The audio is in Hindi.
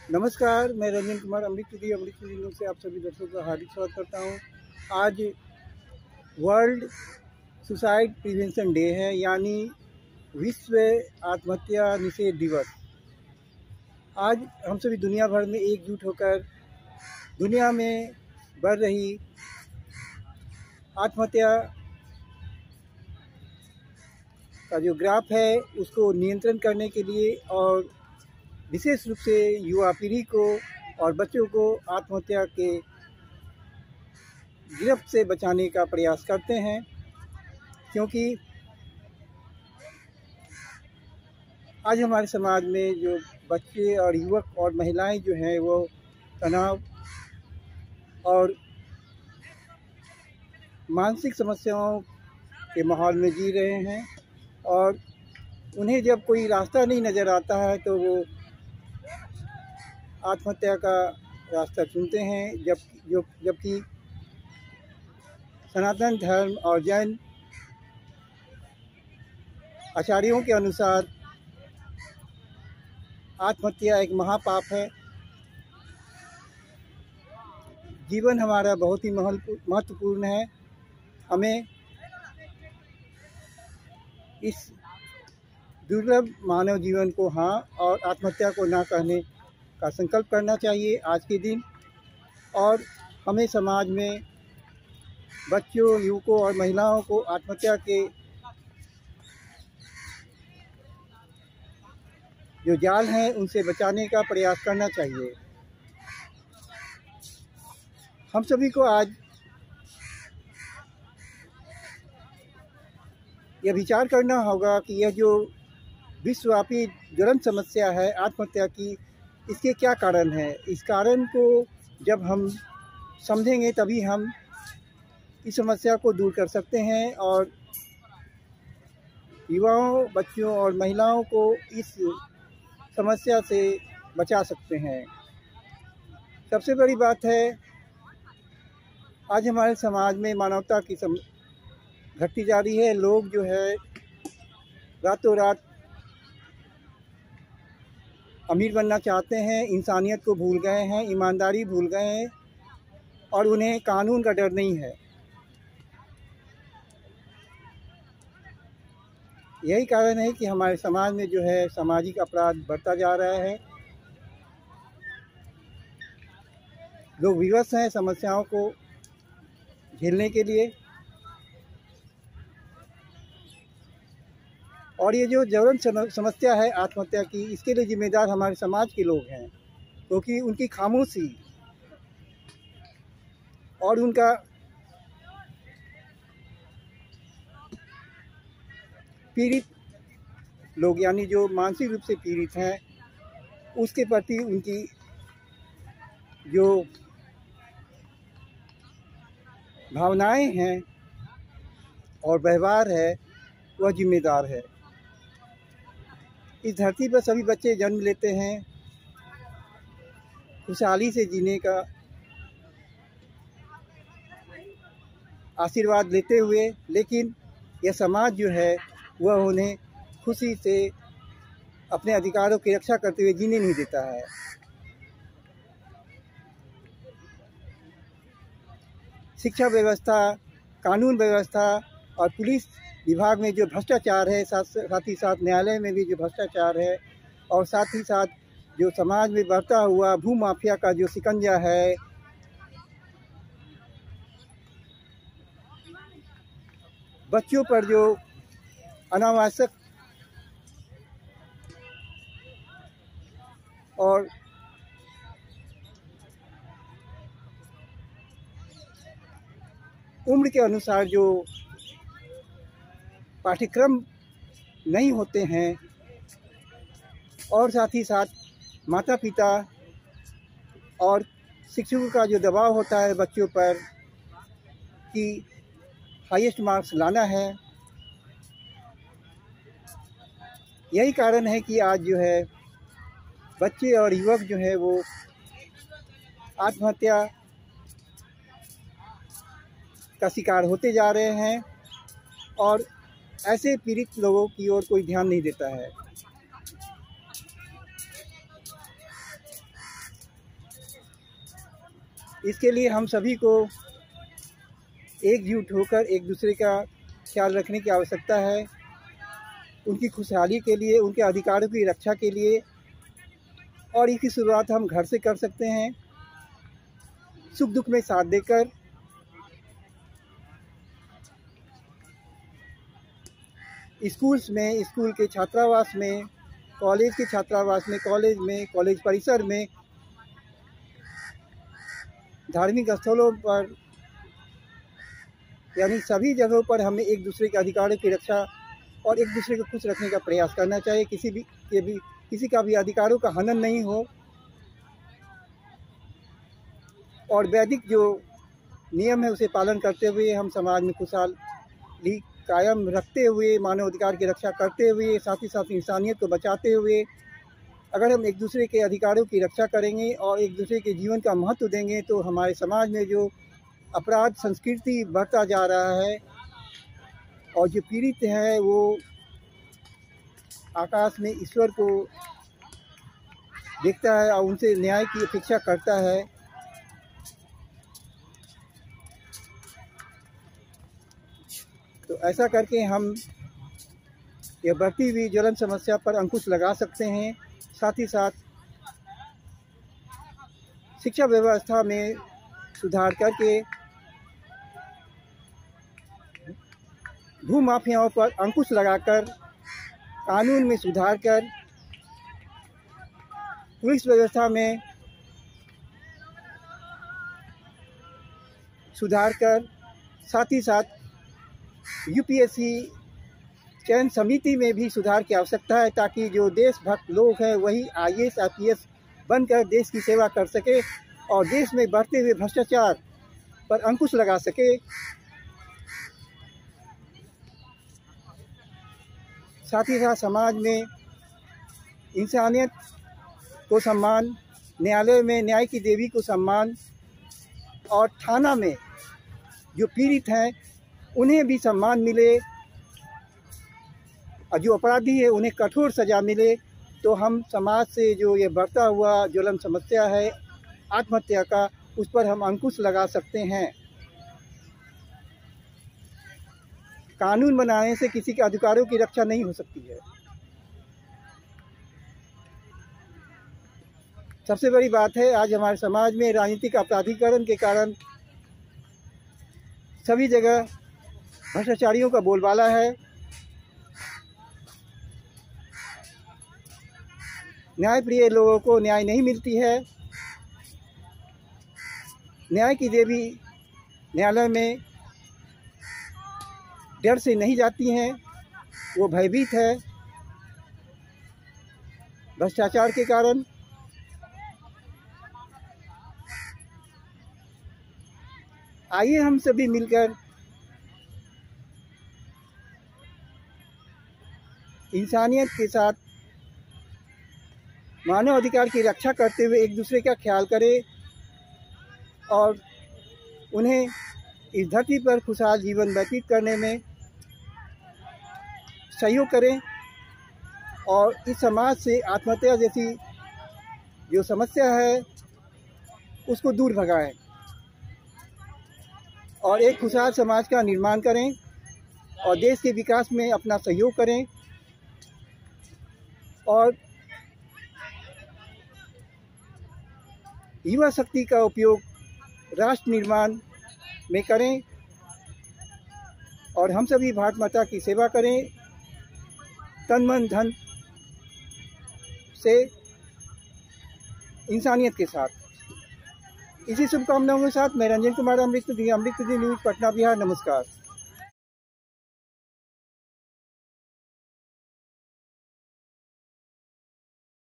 नमस्कार, मैं रंजन कुमार अमृत न्यूज़ से आप सभी दर्शकों का हार्दिक स्वागत करता हूं। आज वर्ल्ड सुसाइड प्रिवेंशन डे है, यानी विश्व आत्महत्या निषेध दिवस। आज हम सभी दुनिया भर में एकजुट होकर दुनिया में बढ़ रही आत्महत्या का जो ग्राफ है उसको नियंत्रण करने के लिए और विशेष रूप से युवा पीढ़ी को और बच्चों को आत्महत्या के गिरफ्त से बचाने का प्रयास करते हैं, क्योंकि आज हमारे समाज में जो बच्चे और युवक और महिलाएं जो हैं वो तनाव और मानसिक समस्याओं के माहौल में जी रहे हैं और उन्हें जब कोई रास्ता नहीं नज़र आता है तो वो आत्महत्या का रास्ता चुनते हैं। जबकि सनातन धर्म और जैन आचार्यों के अनुसार आत्महत्या एक महापाप है। जीवन हमारा बहुत ही महत्वपूर्ण है। हमें इस दुर्लभ मानव जीवन को हाँ और आत्महत्या को ना कहने का संकल्प करना चाहिए आज के दिन। और हमें समाज में बच्चों, युवकों और महिलाओं को आत्महत्या के जो जाल हैं उनसे बचाने का प्रयास करना चाहिए। हम सभी को आज यह विचार करना होगा कि यह जो विश्वव्यापी ज्वलंत समस्या है आत्महत्या की, इसके क्या कारण है। इस कारण को जब हम समझेंगे तभी हम इस समस्या को दूर कर सकते हैं और युवाओं, बच्चों और महिलाओं को इस समस्या से बचा सकते हैं। सबसे बड़ी बात है, आज हमारे समाज में मानवता की घटती जा रही है। लोग जो है रातों रात अमीर बनना चाहते हैं, इंसानियत को भूल गए हैं, ईमानदारी भूल गए हैं और उन्हें कानून का डर नहीं है। यही कारण है कि हमारे समाज में जो है सामाजिक अपराध बढ़ता जा रहा है। लोग विवश हैं समस्याओं को झेलने के लिए, और ये जो ज्वलंत समस्या है आत्महत्या की, इसके लिए जिम्मेदार हमारे समाज के लोग हैं, क्योंकि उनकी खामोशी और उनका पीड़ित लोग, यानी जो मानसिक रूप से पीड़ित हैं, उसके प्रति उनकी जो भावनाएं हैं और व्यवहार है वह जिम्मेदार है। इस धरती पर सभी बच्चे जन्म लेते हैं खुशहाली से जीने का आशीर्वाद लेते हुए, लेकिन यह समाज जो है वह उन्हें खुशी से अपने अधिकारों की रक्षा करते हुए जीने नहीं देता है। शिक्षा व्यवस्था, कानून व्यवस्था और पुलिस विभाग में जो भ्रष्टाचार है, साथ ही साथ न्यायालय में भी जो भ्रष्टाचार है, और साथ ही साथ जो समाज में बढ़ता हुआ भू माफिया का जो शिकंजा है, बच्चों पर जो अनावश्यक और उम्र के अनुसार जो पाठ्यक्रम नहीं होते हैं, और साथ ही साथ माता पिता और शिक्षकों का जो दबाव होता है बच्चों पर कि हाईएस्ट मार्क्स लाना है, यही कारण है कि आज जो है बच्चे और युवक जो है वो आत्महत्या का शिकार होते जा रहे हैं और ऐसे पीड़ित लोगों की ओर कोई ध्यान नहीं देता है। इसके लिए हम सभी को एकजुट होकर एक दूसरे का ख्याल रखने की आवश्यकता है। उनकी खुशहाली के लिए, उनके अधिकारों की रक्षा के लिए, और इसकी शुरुआत हम घर से कर सकते हैं, सुख दुख में साथ देकर। स्कूल्स में, स्कूल के छात्रावास में, कॉलेज के छात्रावास में, कॉलेज परिसर में, धार्मिक स्थलों पर, यानी सभी जगहों पर हमें एक दूसरे के अधिकारों की रक्षा और एक दूसरे को खुश रखने का प्रयास करना चाहिए। किसी का भी अधिकारों का हनन नहीं हो, और वैदिक जो नियम है उसे पालन करते हुए हम समाज में खुशहाली कायम रखते हुए, मानवाधिकार की रक्षा करते हुए, साथ ही साथ इंसानियत को बचाते हुए, अगर हम एक दूसरे के अधिकारों की रक्षा करेंगे और एक दूसरे के जीवन का महत्व देंगे तो हमारे समाज में जो अपराध संस्कृति बढ़ता जा रहा है और जो पीड़ित है वो आकाश में ईश्वर को देखता है और उनसे न्याय की अपेक्षा करता है। तो ऐसा करके हम यह बढ़ती हुई ज्वलन समस्या पर अंकुश लगा सकते हैं। साथ ही साथ शिक्षा व्यवस्था में सुधार करके भूमाफियाओं पर अंकुश लगाकर, कानून में सुधार कर, पुलिस व्यवस्था में सुधार कर, साथ ही साथ यूपीएससी चयन समिति में भी सुधार की आवश्यकता है, ताकि जो देशभक्त लोग हैं वही आईएएस आईपीएस बनकर देश की सेवा कर सके और देश में बढ़ते हुए भ्रष्टाचार पर अंकुश लगा सके। साथ ही साथ समाज में इंसानियत को सम्मान, न्यायालय में न्याय की देवी को सम्मान, और थाना में जो पीड़ित हैं उन्हें भी सम्मान मिले और जो अपराधी है उन्हें कठोर सज़ा मिले। तो हम समाज से जो ये बढ़ता हुआ ज्वलन समस्या है आत्महत्या का, उस पर हम अंकुश लगा सकते हैं। कानून बनाने से किसी के अधिकारों की रक्षा नहीं हो सकती है। सबसे बड़ी बात है, आज हमारे समाज में राजनीतिक अपराधीकरण के कारण सभी जगह भ्रष्टाचारियों का बोलबाला है। न्यायप्रिय लोगों को न्याय नहीं मिलती है। न्याय की देवी न्यायालय में डर से नहीं जाती हैं, वो भयभीत है भ्रष्टाचार के कारण। आइए हम सभी मिलकर इंसानियत के साथ मानव अधिकार की रक्षा करते हुए एक दूसरे का ख्याल करें और उन्हें इस धरती पर खुशहाल जीवन व्यतीत करने में सहयोग करें और इस समाज से आत्महत्या जैसी जो समस्या है उसको दूर भगाएं और एक खुशहाल समाज का निर्माण करें और देश के विकास में अपना सहयोग करें और युवा शक्ति का उपयोग राष्ट्र निर्माण में करें और हम सभी भारत माता की सेवा करें तन मन धन से, इंसानियत के साथ। इसी शुभकामनाओं के साथ मैं रंजन कुमार, अमृत न्यूज़, पटना, बिहार। नमस्कार।